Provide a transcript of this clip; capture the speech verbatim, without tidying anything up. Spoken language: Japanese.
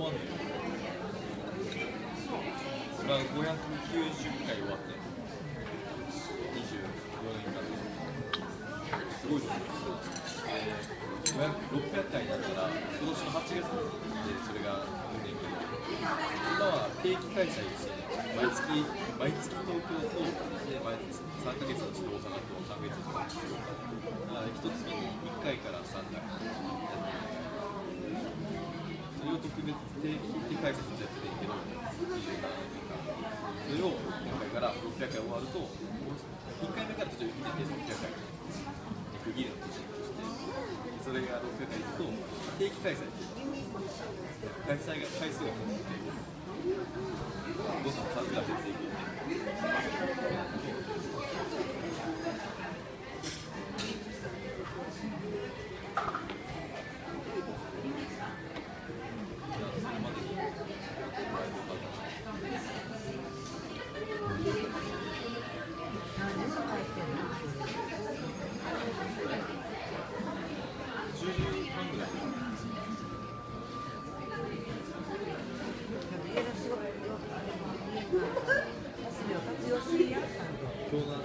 あんのよ。今ごひゃくきゅうじゅっかい終わってにじゅうよねんかんですごいですよ。えー、ろっぴゃくかいになったら今年のはちがつでそれがあるねんけど、今は定期開催して毎月毎月東京とで毎月さんかげつのうち大阪とさんかげつのうち福岡だからいち月にいっかいからさんかいやってそれを特別定期開催ずっとやってるけどにじゅうななねんかんそれを今回からろっぴゃくかい終わるといっかいめからちょっと見ててろっぴゃくかいに区切るのとしてそれがろっぴゃくかいいくと定期開催っていう開催が回数が増えてどんどん数が減っていく今日な